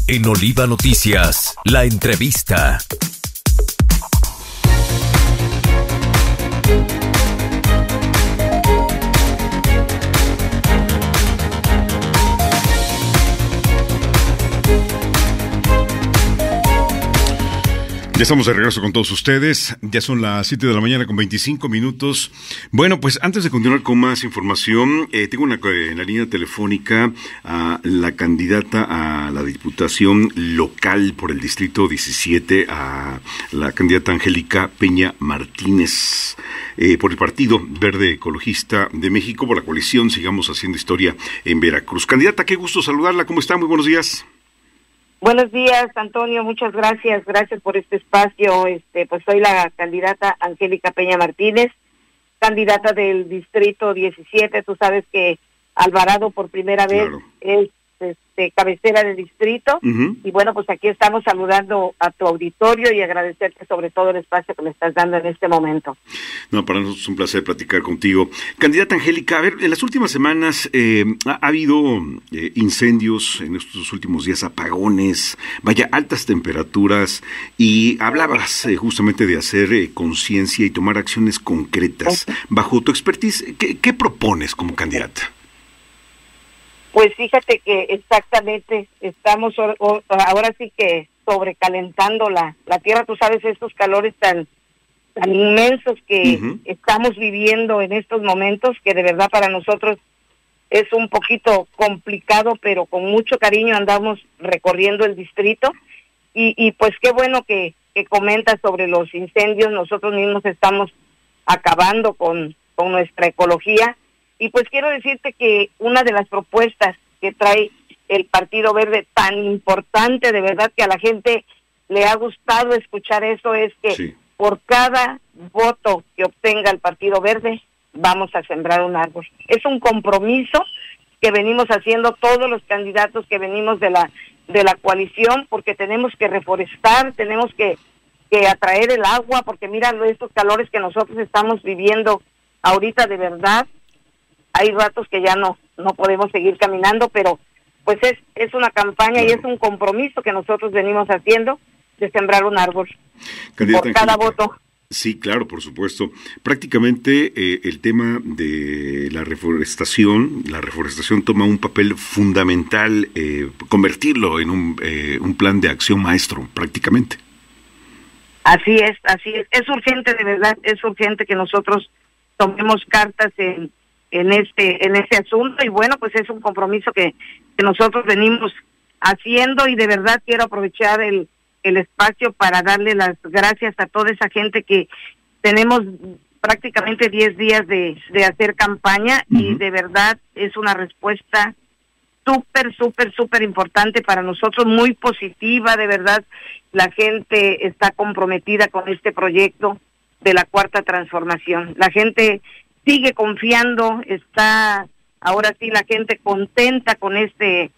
En Oliva Noticias, la entrevista. Ya estamos de regreso con todos ustedes, ya son las 7 de la mañana con 25 minutos. Bueno, pues antes de continuar con más información, tengo en la línea telefónica a la candidata a la diputación local por el distrito 17, a la candidata Angélica Peña Martínez, por el Partido Verde Ecologista de México, por la coalición Sigamos Haciendo Historia en Veracruz. Candidata, qué gusto saludarla, ¿cómo está? Muy buenos días. Buenos días, Antonio, muchas gracias por este espacio. Pues soy la candidata Angélica Peña Martínez, candidata del distrito 17. Tú sabes que Alvarado por primera vez es cabecera del distrito. Y bueno, pues aquí estamos saludando a tu auditorio y agradecerte sobre todo el espacio que me estás dando en este momento. No, para nosotros es un placer platicar contigo. Candidata Angélica, a ver, en las últimas semanas ha habido incendios, en estos últimos días apagones, altas temperaturas, y hablabas justamente de hacer conciencia y tomar acciones concretas. Bajo tu expertise, ¿qué propones como candidata? Pues fíjate que exactamente estamos ahora sí que sobrecalentando la tierra. Tú sabes, estos calores tan inmensos que estamos viviendo en estos momentos, que de verdad para nosotros es un poquito complicado, pero con mucho cariño andamos recorriendo el distrito. Y pues qué bueno que comentas sobre los incendios. Nosotros mismos estamos acabando con nuestra ecología. Y pues quiero decirte que una de las propuestas que trae el Partido Verde, tan importante, de verdad que a la gente le ha gustado escuchar eso, es que por cada voto que obtenga el Partido Verde, vamos a sembrar un árbol. Es un compromiso que venimos haciendo todos los candidatos que venimos de la coalición, porque tenemos que reforestar, tenemos que atraer el agua, porque mira estos calores que nosotros estamos viviendo ahorita, de verdad. Hay ratos que ya no podemos seguir caminando, pero pues es una campaña y es un compromiso que nosotros venimos haciendo de sembrar un árbol por cada voto. Sí, claro, por supuesto. Prácticamente el tema de la reforestación toma un papel fundamental, convertirlo en un plan de acción maestro, prácticamente. Así es. Es urgente, de verdad, es urgente que nosotros tomemos cartas en este asunto, y bueno, pues es un compromiso que nosotros venimos haciendo, y de verdad quiero aprovechar el espacio para darle las gracias a toda esa gente que tenemos prácticamente 10 días de hacer campaña, y de verdad es una respuesta súper importante para nosotros, muy positiva. De verdad la gente está comprometida con este proyecto de la Cuarta Transformación. La gente sigue confiando, está ahora sí la gente contenta con este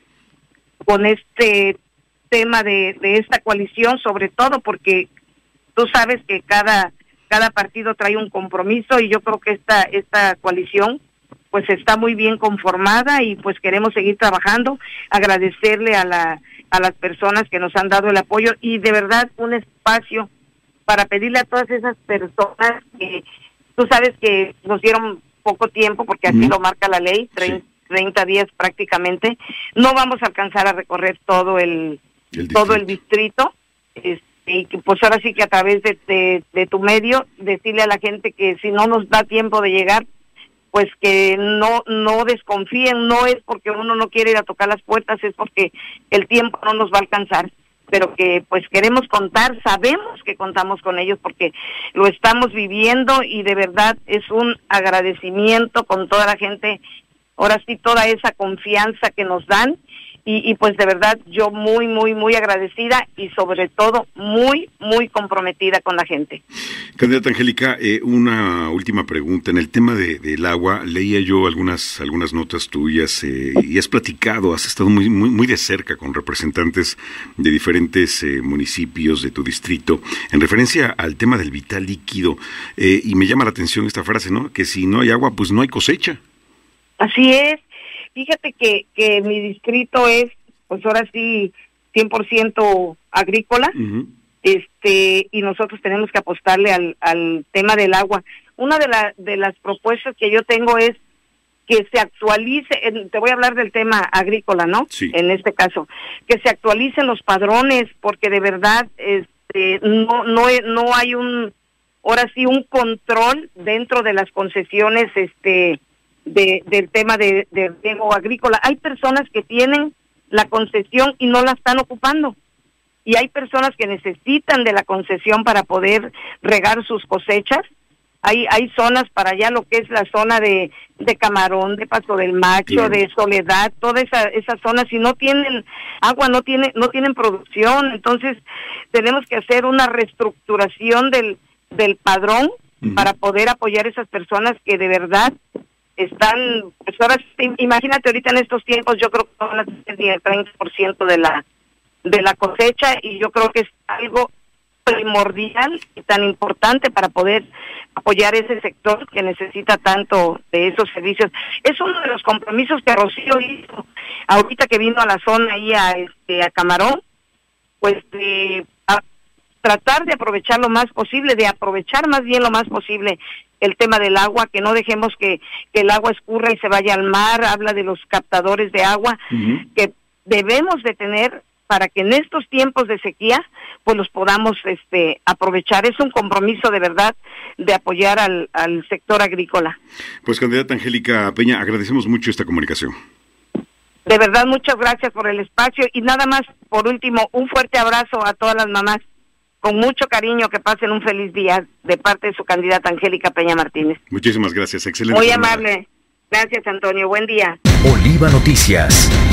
tema de esta coalición, sobre todo porque tú sabes que cada partido trae un compromiso, y yo creo que esta coalición pues está muy bien conformada, y pues queremos seguir trabajando, agradecerle a las personas que nos han dado el apoyo, y de verdad un espacio para pedirle a todas esas personas que tú sabes que nos dieron poco tiempo, porque así lo marca la ley, 30 días prácticamente. No vamos a alcanzar a recorrer todo el distrito. Y pues ahora sí que a través de tu medio, decirle a la gente que si no nos da tiempo de llegar, pues que no desconfíen. No es porque uno no quiere ir a tocar las puertas, es porque el tiempo no nos va a alcanzar. Pero que pues queremos contar, sabemos que contamos con ellos porque lo estamos viviendo, y de verdad es un agradecimiento con toda la gente, ahora sí, toda esa confianza que nos dan, y pues de verdad yo muy agradecida, y sobre todo muy comprometida con la gente. Candidata Angélica, una última pregunta. En el tema del agua, leía yo algunas notas tuyas, y has platicado, has estado muy de cerca con representantes de diferentes municipios de tu distrito en referencia al tema del vital líquido, y me llama la atención esta frase, ¿no? Que si no hay agua, pues no hay cosecha. Así es. Fíjate que mi distrito es, pues ahora sí, 100% agrícola, y nosotros tenemos que apostarle al tema del agua. Una de las propuestas que yo tengo es que se actualice, te voy a hablar del tema agrícola, ¿no? Sí. En este caso, que se actualicen los padrones, porque de verdad no hay un control dentro de las concesiones del tema de riego agrícola. Hay personas que tienen la concesión y no la están ocupando, y hay personas que necesitan de la concesión para poder regar sus cosechas. Hay zonas para allá, lo que es la zona de Camarón, de Paso del Macho, claro, de Soledad, toda esa zona, si no tienen agua, no tienen producción. Entonces tenemos que hacer una reestructuración del padrón para poder apoyar a esas personas que de verdad están, pues ahora, imagínate ahorita en estos tiempos, yo creo que van a tener el 30% de la cosecha, y yo creo que es algo primordial y tan importante para poder apoyar ese sector que necesita tanto de esos servicios. Es uno de los compromisos que Rocío hizo ahorita que vino a la zona ahí a Camarón, pues a tratar de aprovechar lo más posible, de aprovechar más bien lo más posible el tema del agua, que no dejemos que el agua escurra y se vaya al mar. Habla de los captadores de agua que debemos de tener para que en estos tiempos de sequía pues los podamos aprovechar. Es un compromiso de verdad de apoyar al sector agrícola. Pues, candidata Angélica Peña, agradecemos mucho esta comunicación. De verdad, muchas gracias por el espacio, y nada más, por último, un fuerte abrazo a todas las mamás, con mucho cariño, que pasen un feliz día de parte de su candidata Angélica Peña Martínez. Muchísimas gracias, excelente. Muy amable. Gracias, Antonio, buen día. Oliva Noticias.